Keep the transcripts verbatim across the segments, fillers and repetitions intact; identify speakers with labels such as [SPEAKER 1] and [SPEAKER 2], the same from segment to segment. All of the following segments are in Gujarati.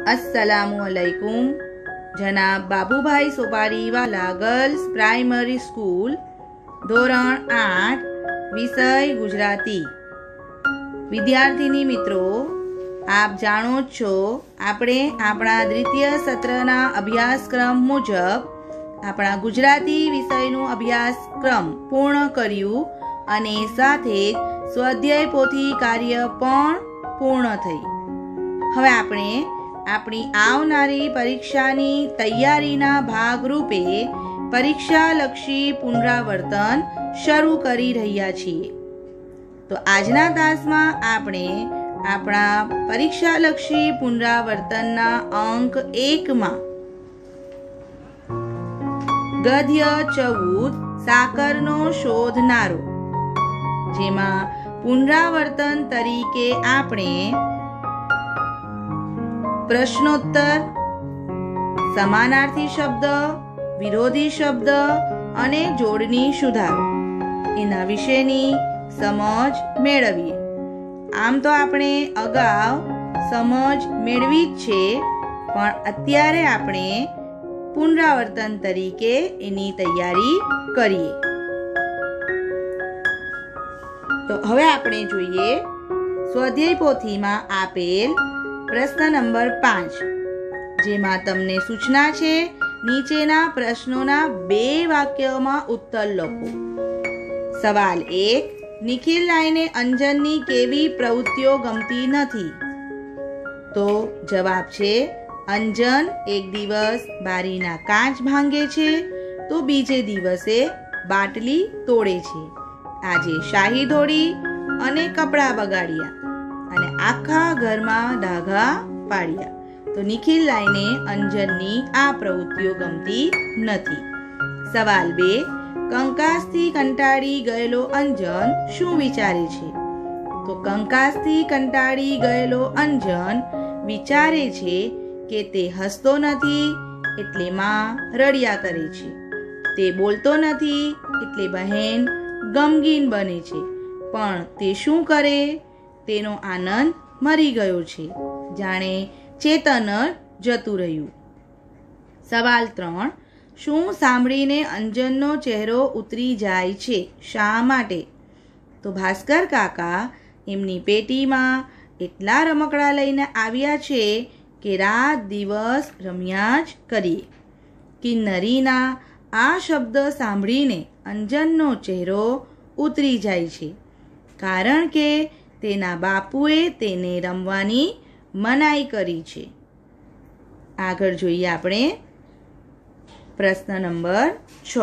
[SPEAKER 1] अस्सलामुअलैकुम। जनाब Babubhai Sopariwala girls primary school धोरण आठ विषय गुजराती। विद्यार्थिनी मित्रों, आप जाणो छो આપણે આપણા દ્વિતીય સત્રના અભ્યાસક્રમ મુજબ આપણા ગુજરાતી વિષયનું અભ્યાસક્રમ પૂર્ણ કર્યું અને સાથે જ સ્વાધ્યાય પોથી કાર્ય પણ પૂર્ણ થઈ। હવે આપણે આપણી આવનારી પરીક્ષાની તૈયારીના ભાગરૂપે પરીક્ષાલક્ષી પુનરાવર્તન શરૂ કરી રહ્યા છીએ। તો આજના તાસમાં આપણે આપણા પરીક્ષાલક્ષી પુનરાવર્તનના અંક એકમાં ગદ્ય ચૌદ સાકરનો શોધનારો, જેમાં પુનરાવર્તન તરીકે આપણે પ્રશ્નોત્તર, સમાનાર્થી શબ્દ, વિરોધી શબ્દ અને જોડણી સુધારો એના વિશેની સમજ મેળવીએ। આમ તો આપણે અગાઉ સમજ મેળવી જ છે, પણ અત્યારે આપણે પુનરાવર્તન તરીકે એની તૈયારી કરીએ। તો હવે આપણે જોઈએ સ્વાધ્યાય પોથીમાં આપેલ પ્રશ્ન નંબર પાંચ, જેમાં તમને સૂચના છે નીચેના પ્રશ્નોના બે વાક્યોમાં ઉત્તર લખો। સવાલ એક, નિખિલ લાઈને અંજનની કેવી પ્રવૃત્તિઓ ગમતી નથી? તો જવાબ છે, અંજન એક દિવસ બારીના કાચ ભાંગે છે તો બીજે દિવસે બાટલી તોડે છે। આજે શાહી ધોળી અને કપડાં બગાડ્યા અને આખા ઘરમાં ડાઘા પાડ્યા। તો નિખિલ લાઈને અંજનની આ પ્રવૃત્તિઓ ગમતી નથી। સવાલ બે, કંકાસથી કંટાળી ગયેલો અંજન શું વિચારે છે? તો કંકાસથી કંટાળી ગયેલો અંજન વિચારે છે કે તે હસતો નથી એટલે માં રડ્યા કરે છે, તે બોલતો નથી એટલે બહેન ગમગીન બને છે, પણ તે શું કરે? તેનો આનંદ મરી ગયો છે, જાણે ચેતન જતું રહ્યું। સવાલ ત્રણ, શું સાંભળીને અંજનનો ચહેરો ઉતરી જાય છે? શા માટે? તો ભાસ્કર કાકા એમની પેટીમાં એટલા રમકડા લઈને આવ્યા છે કે રાત દિવસ રમ્યા જ કરીએ। કિન્નરીના આ શબ્દ સાંભળીને અંજનનો ચહેરો ઉતરી જાય છે, કારણ કે તેના બાપુએ તેને રમવાની મનાઈ કરી છે। આગળ જોઈએ આપણે પ્રશ્ન નંબર છ।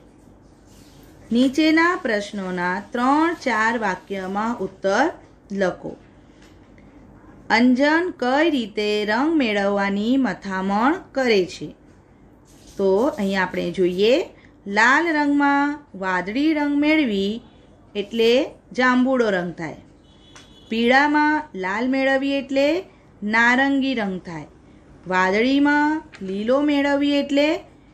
[SPEAKER 1] નીચેના પ્રશ્નોના ત્રણ ચાર વાક્યમાં ઉત્તર લખો। અંજન કઈ રીતે રંગ મેળવવાની મથામણ કરે છે? તો અહીં આપણે જોઈએ, લાલ રંગમાં વાદળી રંગ મેળવી એટલે જાંબુડો રંગ થાય, પીળામાં લાલ મેળવીએ એટલે નારંગી રંગ થાય, વાદળીમાં લીલો મેળવીએ એટલે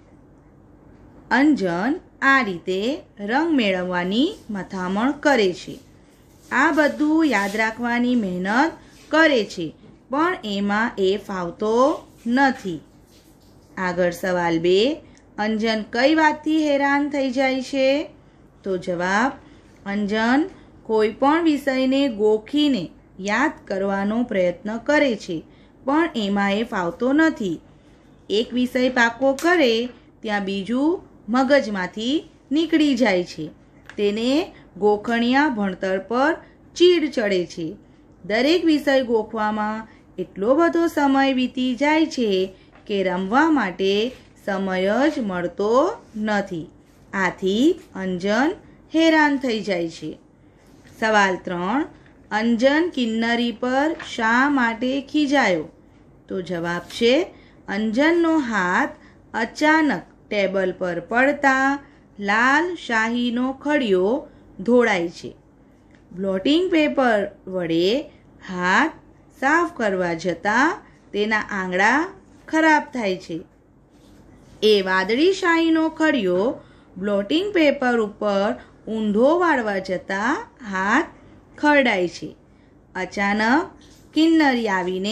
[SPEAKER 1] અંજન આ રીતે રંગ મેળવવાની મથામણ કરે છે। આ બધું યાદ રાખવાની મહેનત કરે છે, પણ એમાં એ ફાવતો નથી। આગળ સવાલ બે, અંજન કઈ વાતથી હેરાન થઈ જાય છે? તો જવાબ, અંજન કોઈ પણ વિષયને ગોખીને યાદ કરવાનો પ્રયત્ન કરે છે, પણ એમાં એ ફાવતો નથી। એક વિષય પાકો કરે ત્યાં બીજું મગજમાંથી નીકળી જાય છે, તેને ગોખણિયા ભણતર પર ચીડ ચડે છે। દરેક વિષય ગોખવામાં એટલો બધો સમય વીતી જાય છે કે રમવા માટે સમય જ મળતો નથી। આથી અંજન હેરાન થઈ જાય છે। સવાલ ત્રણ, અંજન કિન્નરી પર શા માટે ખીજાયો? તો જવાબ છે, અંજનનો હાથ અચાનક ટેબલ પર પડતા લાલ શાહીનો ખડિયો ધોળાય છે। બ્લોટિંગ પેપર વડે હાથ સાફ કરવા જતાં તેના આંગળા ખરાબ થાય છે। એ વાદળી શાહીનો ખડિયો બ્લોટિંગ પેપર ઉપર ઊંધો વાળવા જતાં હાથ ખરડાય છે। અચાનક કિન્નરી આવીને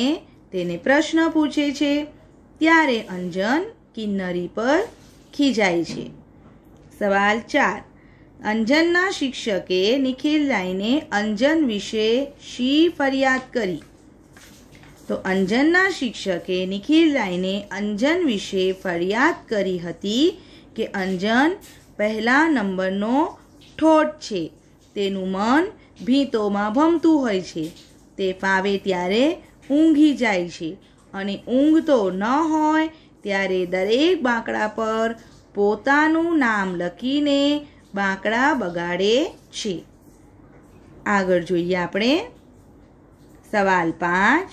[SPEAKER 1] તેને પ્રશ્ન પૂછે છે ત્યારે અંજન કિન્નરી પર ખીજાય છે. સવાલ ચાર. અંજનના શિક્ષકે નિખિલ લાઈને અંજન વિશે શી ફરિયાદ કરી? તો અંજનના શિક્ષકે નિખિલ લાઈને અંજન વિશે ફરિયાદ કરી હતી કે અંજન પહેલા નંબરનો ઠોઠ છે. તેનું મન ભીંતોમાં ભમતું હોય છે. તે ફાવે ત્યારે ઊંઘી જાય છે અને ઊંઘતો ન હોય ત્યારે દરેક બાંકડા પર પોતાનું નામ લખીને બાંકડા બગાડે છે. આગળ જોઈએ આપણે સવાલ પાંચ.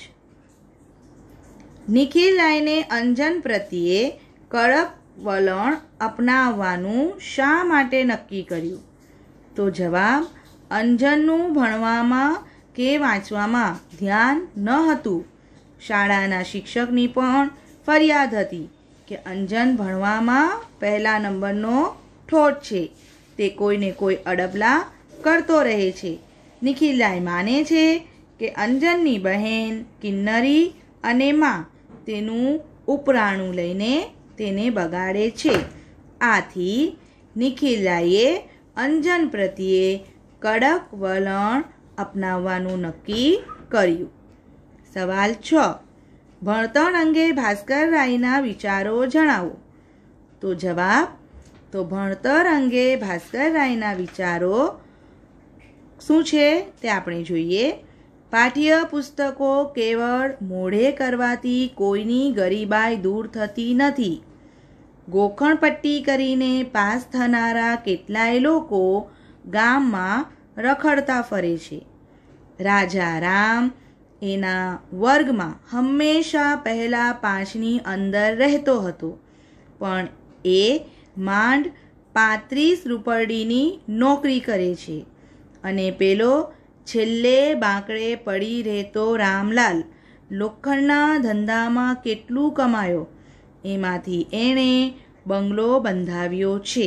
[SPEAKER 1] નિખિલ લાઈને અંજન પ્રત્યે કડક વલણ અપનાવવાનું શા માટે નક્કી કર્યું? તો જવાબ, અંજનનું ભણવામાં કે વાંચવામાં ધ્યાન ન હતું. શાળાના શિક્ષકની પણ ફરિયાદ હતી કે અંજન ભણવામાં પહેલા નંબરનો ઠોઠ છે. તે કોઈને કોઈ અડબલા કરતો રહે છે. નિખિલલાઈ માને છે કે અંજનની બહેન કિન્નરી અને માં તેનું ઉપરાણું લઈને તેને બગાડે છે. આથી નિખિલલાઈએ અંજન પ્રત્યે કડક વલણ અપનાવવાનું નક્કી કર્યું. સવાલ છ. ભણતર અંગે ભાસ્કર રાયના વિચારો જણાવો. તો જવાબ, તો ભણતર અંગે ભાસ્કર રાયના વિચારો શું છે તે આપણે જોઈએ. પાઠ્ય પુસ્તકો કેવળ મોઢે કરવાથી કોઈની ગરીબાઈ દૂર થતી નથી. ગોખણપટ્ટી કરીને પાસ થનારા કેટલાય લોકો ગામમાં રખડતા ફરે છે. રાજા રામ એના વર્ગમાં હંમેશા પહેલા પાંચની અંદર રહેતો હતો, પણ એ માંડ પાંત્રીસ રૂપરડીની નોકરી કરે છે. અને પેલો છેલ્લે બાંકડે પડી રહેતો રામલાલ લોખંડના ધંધામાં કેટલું કમાયો, એમાંથી એણે બંગલો બંધાવ્યો છે.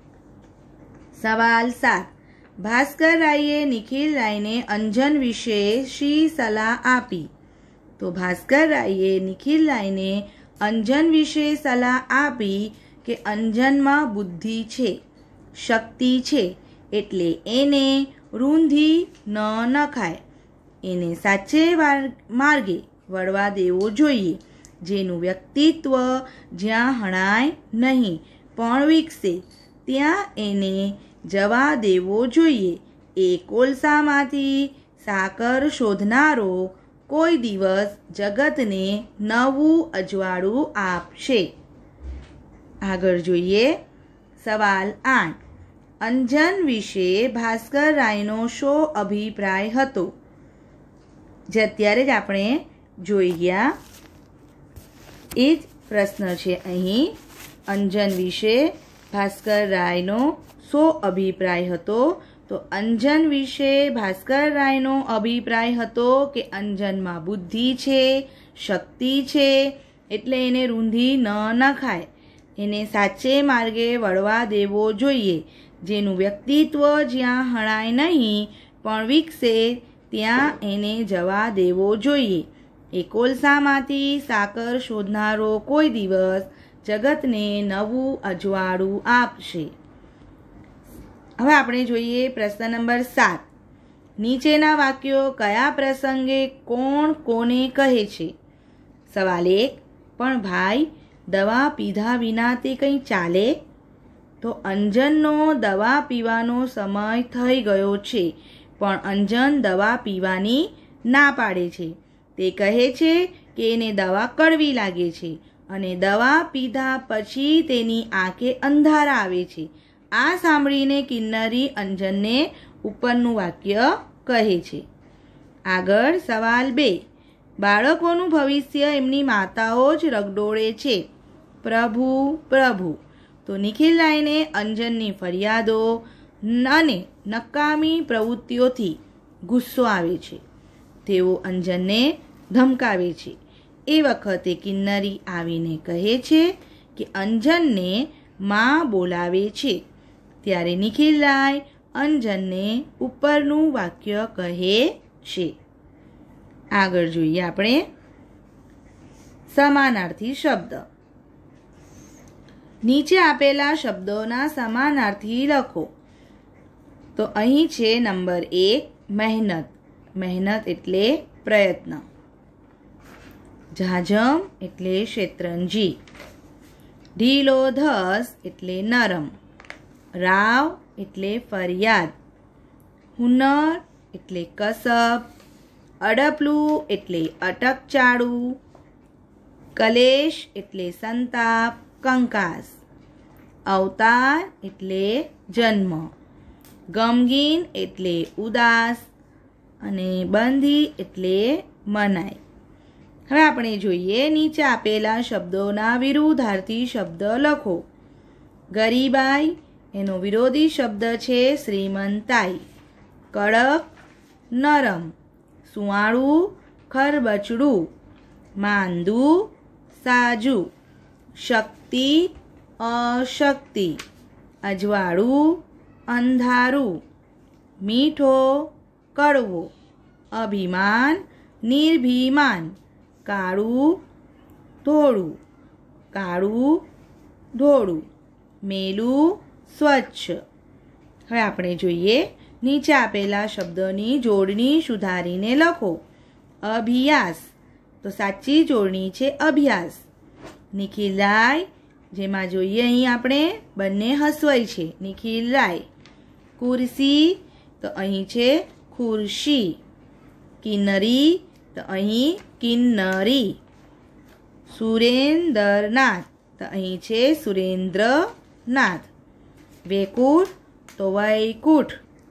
[SPEAKER 1] સવાલ સાત. ભાસ્કર રાયે નિખિલ રાયને અંજન વિશે શી સલાહ આપી? તો ભાસ્કર રાયે નિખિલ રાયને અંજન વિશે સલાહ આપી કે અંજનમાં બુદ્ધિ છે, શક્તિ છે, એટલે એને રૂંધી ન નખાય. એને સાચે માર્ગે વળવા દેવો જોઈએ. જેનું વ્યક્તિત્વ જ્યાં હણાય નહીં પણ વિકસે ત્યાં એને જવા દેવો જોઈએ. એ કોલસામાંથી સાકર શોધનારો કોઈ દિવસ જગતને નવું અજવાળું આપશે. આગળ જોઈએ સવાલ આઠ. અંજન વિશે ભાસ્કર રાયનો શો અભિપ્રાય હતો? જે અત્યારે જ આપણે જોઈ ગયા એ જ પ્રશ્ન છે અહીં. અંજન વિશે ભાસ્કર રાયનો શો અભિપ્રાય હતો? તો અંજન વિશે ભાસ્કર રાયનો અભિપ્રાય હતો કે અંજનમાં બુદ્ધિ છે, શક્તિ છે, એટલે એને રૂંધી ન નખાય. એને સાચે માર્ગે વળવા દેવો જોઈએ. જેનું વ્યક્તિત્વ જ્યાં હણાય નહીં પણ વિકસે ત્યાં એને જવા દેવો જોઈએ. એ કોલસામાંથી સાકર શોધનારો કોઈ દિવસ જગતને નવું અજવાળું આપશે. હવે આપણે જોઈએ પ્રશ્ન નંબર સાત. નીચેના વાક્યો કયા પ્રસંગે કોણ કોને કહે છે? સવાલ એક. પણ ભાઈ, દવા પીધા વિના તે કંઈ ચાલે? તો અંજનનો દવા પીવાનો સમય થઈ ગયો છે, પણ અંજન દવા પીવાની ના પાડે છે. તે કહે છે કે એને દવા કડવી લાગે છે અને દવા પીધા પછી તેની આંખે અંધારા આવે છે. આ સાંભળીને કિન્નરી અંજનને ઉપરનું વાક્ય કહે છે. આગળ સવાલ બે. બાળકોનું ભવિષ્ય એમની માતાઓ જ રગડોળે છે. પ્રભુ પ્રભુ. તો નિખિલ રાયને અંજનની ફરિયાદો અને નકામી પ્રવૃત્તિઓથી ગુસ્સો આવે છે. તેઓ અંજનને ધમકાવે છે. એ વખતે કિન્નરી આવીને કહે છે કે અંજનને માં બોલાવે છે. ત્યારે નિખિલ રાય અંજનને ઉપરનું વાક્ય કહે છે. આગળ જોઈએ આપણે સમાનાર્થી શબ્દ. નીચે આપેલા શબ્દોના સમાનાર્થી લખો. તો અહીં છે નંબર એક મહેનત. મહેનત એટલે પ્રયત્ન. ઝાઝમ એટલે શેતરંજી. ઢીલો ધસ એટલે નરમ. રાવ એટલે ફરિયાદ. હુનર એટલે કસબ. અડપલું એટલે અટકચાળું. કલેશ એટલે સંતાપ, કંકાસ. અવતાર એટલે જન્મ. ગમગીન એટલે ઉદાસ અને બંધી એટલે મનાઈ. હવે આપણે જોઈએ નીચે આપેલા શબ્દોના વિરુદ્ધાર્થી શબ્દ લખો. ગરીબાઈ એનો વિરોધી શબ્દ છે શ્રીમંતાઈ. કડક નરમ. સુવાળું ખરબચડું. માંદું સાજું. શક્તિ અશક્તિ. અજવાળું અંધારું. મીઠો કડવો. અભિમાન નિર્ભિમાન. કાળું ધોળું. કાળું ધોળું. મેલું સ્વચ્છ. હવે આપણે જોઈએ નીચે આપેલા શબ્દોની જોડણી સુધારીને લખો. અભ્યાસ તો સાચી જોડણી છે અભ્યાસ. નિખિલરાય જેમાં જોઈએ અહીં આપણે બંને હસવાય છે નિખિલરાય. કુર્સી તો અહીં છે ખુરશી. કિન્નરી તો અહીં કિન્નરી. સુરેન્દ્રનાથ તો અહીં છે સુરેન્દ્રનાથ. વૈકુંઠ તો વૈકુંઠ.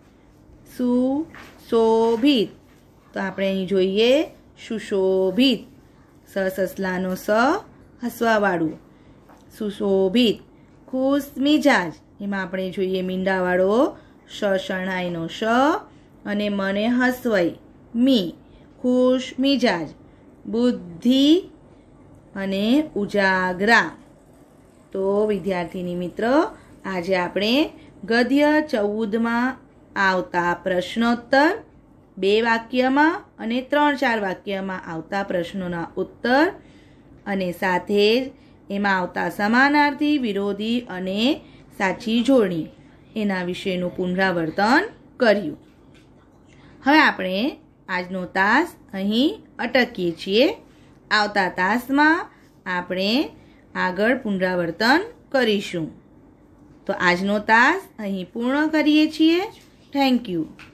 [SPEAKER 1] સુશોભિત તો આપણે અહીં જોઈએ સુશોભિત. સસલાનો સ હસવાવાળું સુશોભિત. ખુશ મિજાજ એમાં આપણે જોઈએ મીંડાવાળો શ શરણાઈનો શ અને મને હસવાઈ મી. ખુશ મિજાજ. બુદ્ધિ અને ઉજાગરા. તો વિદ્યાર્થીની મિત્ર આજે આપણે ગદ્ય ચૌદમાં આવતા પ્રશ્નોત્તર બે વાક્યમાં અને ત્રણ ચાર વાક્યમાં આવતા પ્રશ્નોના ઉત્તર અને સાથે જ એમાં આવતા સમાનાર્થી વિરોધી અને સાચી જોડણી એના વિશેનું પુનરાવર્તન કર્યું. હવે આપણે આજનો તાસ અહીં અટકીએ છીએ. આવતા તાસમાં આપણે આગળ પુનરાવર્તન કરીશું. તો આજનો તાસ અહીં પૂર્ણ કરીએ છીએ. Thank you.